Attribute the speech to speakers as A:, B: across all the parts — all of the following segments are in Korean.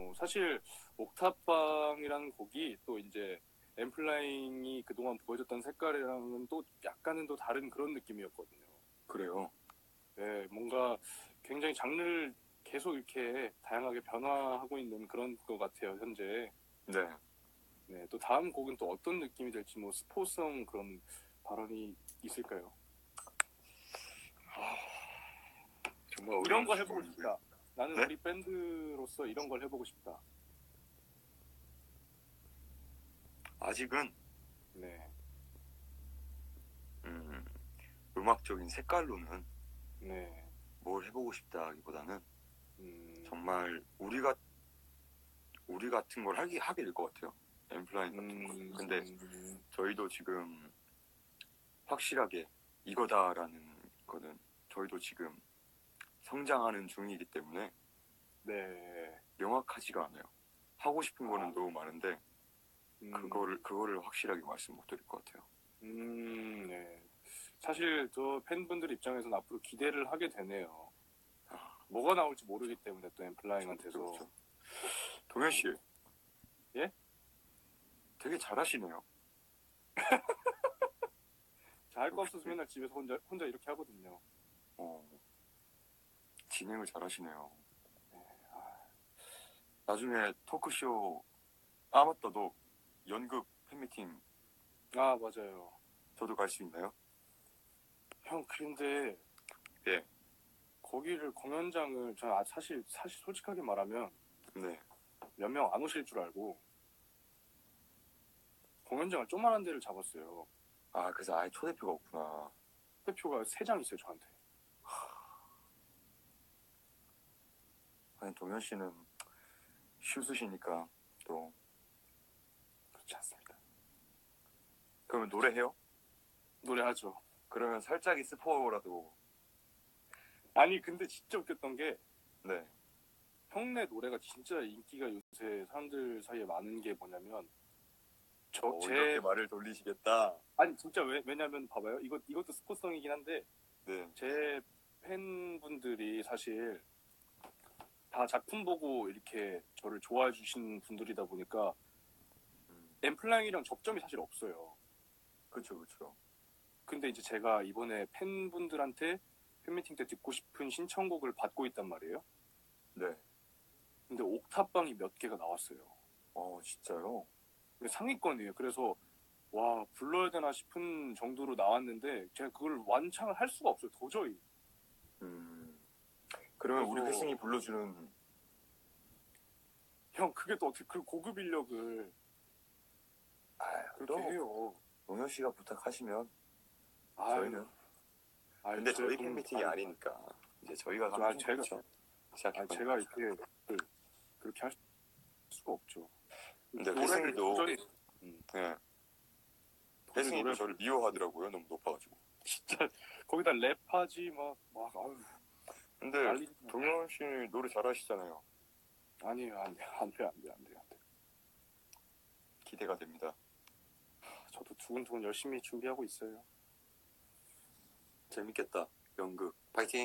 A: 사실 옥탑방이라는 곡이 또 이제 엠플라잉이 그동안 보여줬던 색깔이랑은 또 약간은 또 다른 그런 느낌이었거든요.
B: 그래요?
A: 네, 뭔가 굉장히 장르를 계속 이렇게 다양하게 변화하고 있는 그런 것 같아요, 현재.
B: 네.
A: 네, 또 다음 곡은 또 어떤 느낌이 될지 뭐 스포성 그런 발언이 있을까요?
B: 정말
A: 이런 거
B: 어려운
A: 해보고
B: 질문인데.
A: 싶다. 나는
B: 네?
A: 우리 밴드로서 이런 걸 해보고 싶다.
B: 아직은
A: 네,
B: 음악적인 색깔로는
A: 네,
B: 뭘 해보고 싶다기보다는
A: 음,
B: 정말 우리 같은 걸 하게 될 것 같아요. 엠플라잉 같은 거. 근데 저희도 지금 확실하게 이거다라는 거는 저희도 지금 성장하는 중이기 때문에
A: 네,
B: 명확하지가 않아요. 하고 싶은 거는 너무 많은데 그거를 확실하게 말씀 못 드릴 것 같아요.
A: 네. 사실 저 팬분들 입장에서는 앞으로 기대를 하게 되네요. 뭐가 나올지 모르기 때문에 또 엠플라잉한테서.
B: 그렇죠. 동현 씨.
A: 예?
B: 되게 잘하시네요.
A: 잘 거 없어서 맨날 집에서 혼자 이렇게 하거든요.
B: 진행을 잘하시네요. 나중에 토크쇼 맞다. 너 연극 팬미팅
A: 아, 맞아요.
B: 저도 갈 수 있나요?
A: 형, 근데
B: 예.
A: 거기를 공연장을 저 사실 솔직하게 말하면
B: 네.
A: 몇 명 안 오실 줄 알고 공연장을 조그만한 데를 잡았어요.
B: 그래서 아예 초대표가 없구나.
A: 대표가 3장 있어요, 저한테.
B: 아니 동현 씨는 슈스시니까 또
A: 그렇지 않습니다.
B: 그러면 노래해요?
A: 노래하죠.
B: 그러면 살짝의 스포라도.
A: 아니, 근데 진짜 웃겼던 게
B: 네.
A: 형네 노래가 진짜 인기가 요새 사람들 사이에 많은 게 뭐냐면
B: 이렇게 말을 돌리시겠다.
A: 아니 진짜 왜냐면 봐봐요. 이것도 스포성이긴 한데
B: 네.
A: 제 팬분들이 사실 다 작품 보고 이렇게 저를 좋아해 주신 분들이다 보니까 엠플라잉이랑 접점이 사실 없어요.
B: 그렇죠.
A: 근데 이제 제가 이번에 팬분들한테 팬미팅 때 듣고 싶은 신청곡을 받고 있단 말이에요.
B: 네.
A: 근데 옥탑방이 몇 개가 나왔어요.
B: 진짜요?
A: 상위권이에요. 그래서 와, 불러야 되나 싶은 정도로 나왔는데 제가 그걸 완창을 할 수가 없어요. 도저히.
B: 그러면 우리
A: 그래서-
B: 회승이 불러주는.
A: 형, 그게 또 어떻게 그 고급 인력을 그렇게 해요.
B: 동현 씨가 부탁하시면
A: 아유,
B: 저희는. 근데 저희 팬미팅이 아니니까 이제 저희가 가면 좀 그렇죠.
A: 제가 이렇게 그렇게 할 수가 없죠.
B: 근데 회승이도 네. 회승이도
A: 노래
B: 저를 미워하더라고요. 너무 높아가지고.
A: 진짜 거기다 랩하지 막 아유.
B: 근데
A: 난리.
B: 동현 씨 노래 잘하시잖아요.
A: 아니에요, 안 돼.
B: 기대가 됩니다.
A: 저도 두근두근 열심히 준비하고 있어요.
B: 재밌겠다. 연극 파이팅.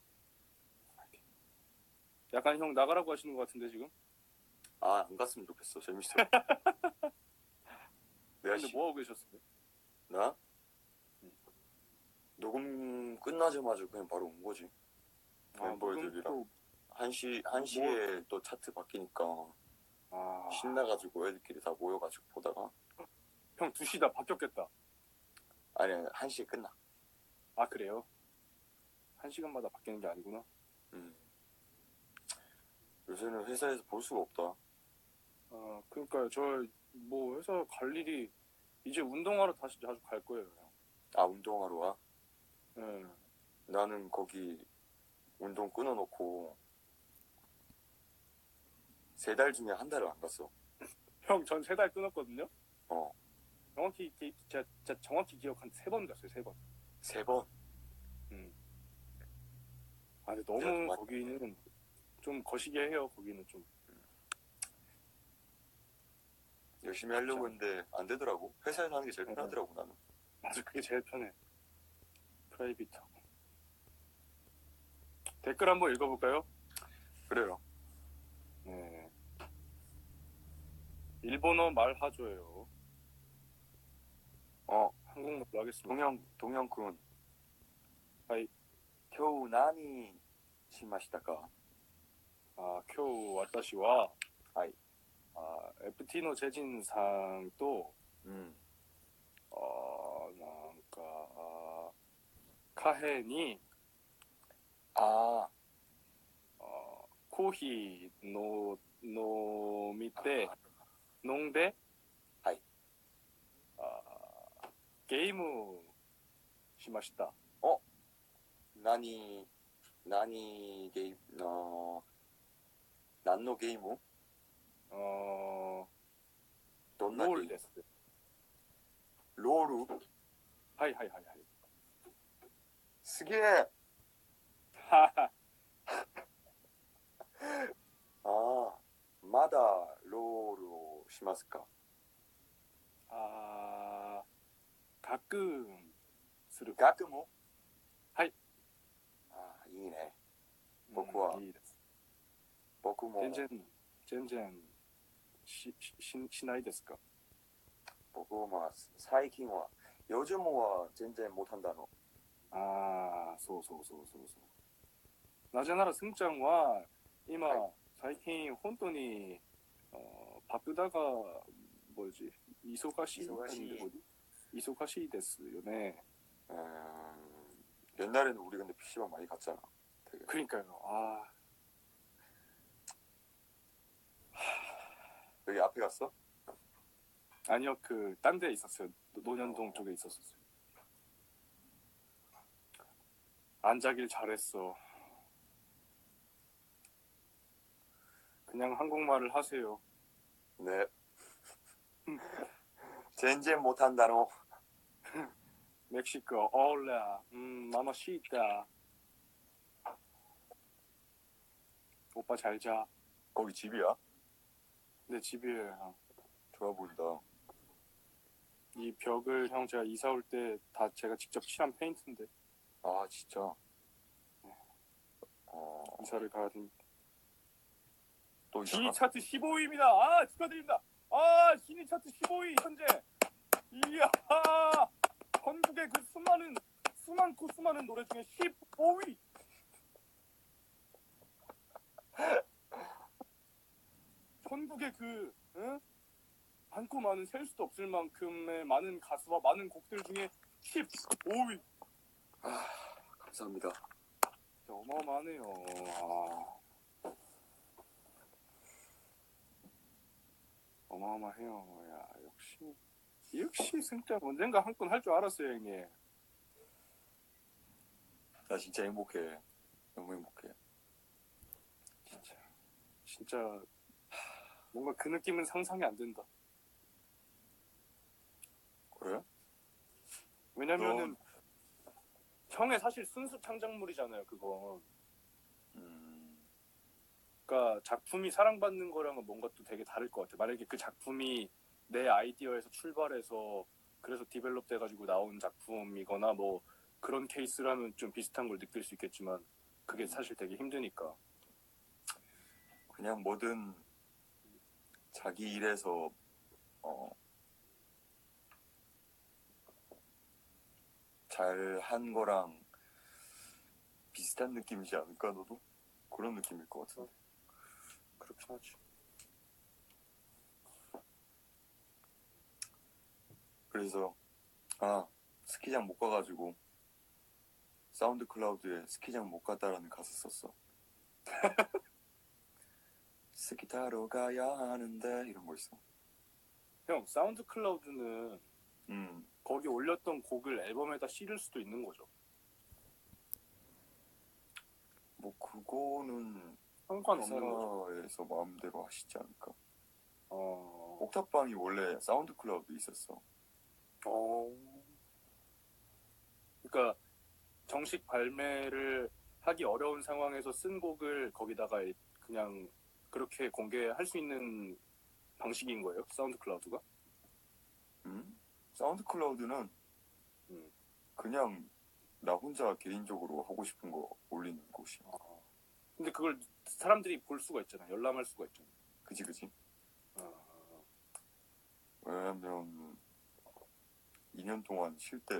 A: 약간 형 나가라고 하시는 것 같은데 지금?
B: 안 갔으면 좋겠어. 재밌어.
A: 근데 뭐 하고 계셨어요?
B: 나? 녹음 끝나자마자 그냥 바로 온 거지. 멤버들이랑 1시에 또 차트 바뀌니까 신나가지고 애들끼리 다 모여가지고 보다가.
A: 형 2시다 바뀌었겠다.
B: 아니 1시에 끝나.
A: 아, 그래요? 1시간마다 바뀌는 게 아니구나.
B: 요새는 회사에서 볼 수가 없다.
A: 그러니까요. 저 뭐 회사 갈 일이 이제 운동하러 다시 자주 갈 거예요.
B: 운동하러 와?
A: 네. 나는
B: 거기 운동 끊어놓고 3달 중에 1달을 안 갔어.
A: 형, 전 3달 끊었거든요.
B: 어.
A: 제가 정확히 기억 한 3번 갔어요. 3번.
B: 3번?
A: 근데 너무 거기는 좀 거시기해 해요. 거기는 좀.
B: 열심히 하려고 했는데 안 되더라고. 회사에서 하는 게 제일 편하더라고 나는.
A: 맞아, 그게 제일 편해. 프라이빗하고. 댓글 한번 읽어볼까요?
B: 그래요.
A: 네. 일본어 말하죠요. 한국말로 하겠습니다.
B: 동영군.
A: 하이.
B: 今日何しましたか?
A: 쿄 와타시와
B: 하이.
A: FT노 재진상 또
B: 음.
A: なんかカフェに コーヒーの飲みて飲んで、
B: はい、
A: ゲームしました。
B: 何ゲーム何のゲーム？どんなゲーム？
A: ロールです。
B: ロール？
A: はい。
B: すげえ。まだロールをしますか？
A: ガクする。
B: ガクも？
A: はい。
B: いいね。僕は。
A: いいです。
B: 僕も。
A: 全然しないですか？
B: 僕は最近は요즘は全然못한다の。
A: そう。なぜなら승장は今、
B: はい、
A: 最近本当にバプダが뭐지忙しいですよね.
B: 옛날에는 우리 근데 PC방 많이 갔잖아. 되게.
A: 그러니까요.
B: 여기 앞에 갔어?
A: 아니요, 딴 데 있었어요. 논현동 쪽에 있었어요. 앉아길 잘했어. 그냥 한국말을 하세요.
B: 네. 전쟁 못한다노.
A: 멕시코, 올라, 마마시타. 오빠 잘 자.
B: 거기 집이야?
A: 네, 집이에요.
B: 좋아 보인다.
A: 이 벽을 형 제가 이사 올 때 다 제가 직접 칠한 페인트인데.
B: 진짜?
A: 이사를 가야 됩니다.
B: 또
A: 신인 차트 15위입니다. 축하드립니다. 신인 차트 15위 현재. 이야, 전국의 그 수많은 노래 중에 15위. 전국의 많고 많은 셀 수도 없을 만큼의 많은 가수와 많은 곡들 중에 15위.
B: 감사합니다.
A: 어마어마하네요. 어마어마해요. 야, 역시 승자 언젠가 한 건 할 줄 알았어요, 형님.
B: 나 진짜 행복해. 너무 행복해.
A: 진짜 뭔가 그 느낌은 상상이 안 된다.
B: 그래?
A: 왜냐면은 형의 사실 순수 창작물이잖아요, 그건. 그러니까 작품이 사랑받는 거랑은 뭔가 또 되게 다를 것 같아. 만약에 그 작품이 내 아이디어에서 출발해서 그래서 디벨롭 돼가지고 나온 작품이거나 뭐 그런 케이스라면 좀 비슷한 걸 느낄 수 있겠지만 그게 사실 되게 힘드니까.
B: 그냥 뭐든 자기 일에서 잘한 거랑 비슷한 느낌이지 않을까 너도? 그런 느낌일 것 같은데.
A: 그렇긴 하지.
B: 그래서 스키장 못 가가지고 사운드 클라우드에 스키장 못 갔다라는 가사 썼어. 스키 타러 가야 하는데 이런 거 있어.
A: 형, 사운드 클라우드는 거기 올렸던 곡을 앨범에다 실을 수도 있는 거죠.
B: 뭐 그거는
A: 상관없는 거죠.
B: 회사에서 마음대로 하시지 않을까. 옥탑방이 원래 사운드 클라우드 있었어.
A: 그러니까 정식 발매를 하기 어려운 상황에서 쓴 곡을 거기다가 그냥 그렇게 공개할 수 있는 방식인 거예요? 사운드 클라우드가?
B: 사운드 클라우드는 그냥 나 혼자 개인적으로 하고 싶은 거 올리는 곳이야.
A: 근데 그걸 사람들이 볼 수가 있잖아. 열람할 수가 있잖아.
B: 그치. 2년 동안 쉴 때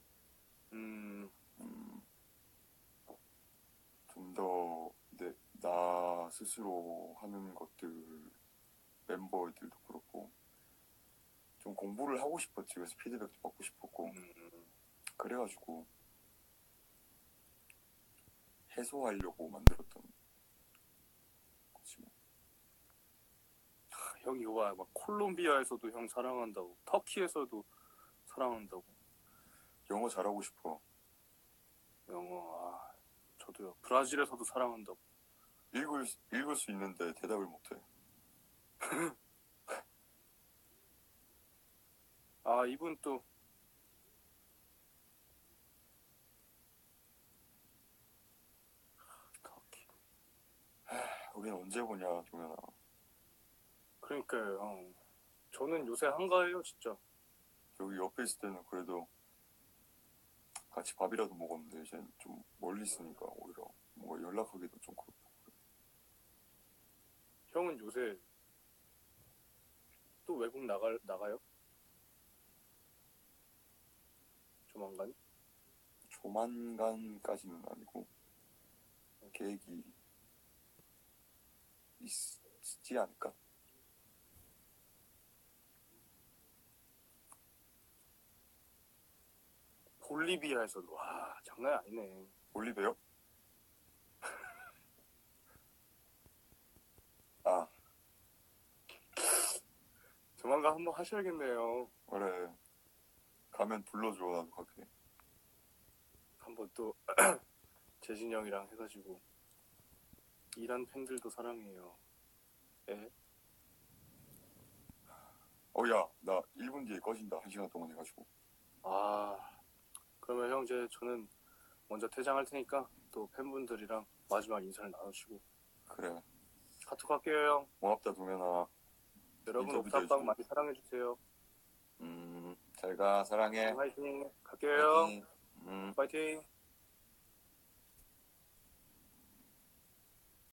B: 좀 더 나 스스로 하는 것들 멤버들도 그렇고 좀 공부를 하고 싶었지. 그래서 피드백도 받고 싶었고 그래가지고 해소하려고 만들었던 거지. 뭐.
A: 형이 와, 막 콜롬비아에서도 형 사랑한다고, 터키에서도 사랑한다고.
B: 영어 잘하고 싶어.
A: 영어, 저도요. 브라질에서도 사랑한다고.
B: 읽을 수 있는데 대답을 못해.
A: 이분 또 터키.
B: 우린 언제 보냐, 동현아.
A: 그러니까요, 형. 저는 요새 한가해요, 진짜.
B: 여기 옆에 있을 때는 그래도 같이 밥이라도 먹었는데 이제 좀 멀리 있으니까 오히려 뭔가 연락하기도 좀 그렇고.
A: 형은 요새 또 외국 나가요? 조만간?
B: 조만간까지는 아니고 계획이 있지 않을까?
A: 볼리비아에서도, 와, 장난 아니네.
B: 올리베요? 아,
A: 조만간 한번 하셔야겠네요.
B: 그래. 가면 불러줘, 나도 갈게.
A: 한번 또 재진 형이랑 해가지고 이란 팬들도 사랑해요. 예?
B: 야, 나 1분 뒤에 꺼진다. 1시간 동안 해가지고.
A: 그러면 형 저는 먼저 퇴장할 테니까 또 팬분들이랑 마지막 인사를 나누시고.
B: 그래.
A: 카톡 할게요, 형.
B: 고맙다, 동현아.
A: 여러분
B: 인터뷰도
A: 옥탑방
B: 해주고.
A: 많이 사랑해주세요.
B: 잘 가, 사랑해.
A: 화이팅. 갈게요, 형.
B: 파이팅.
A: 파이팅.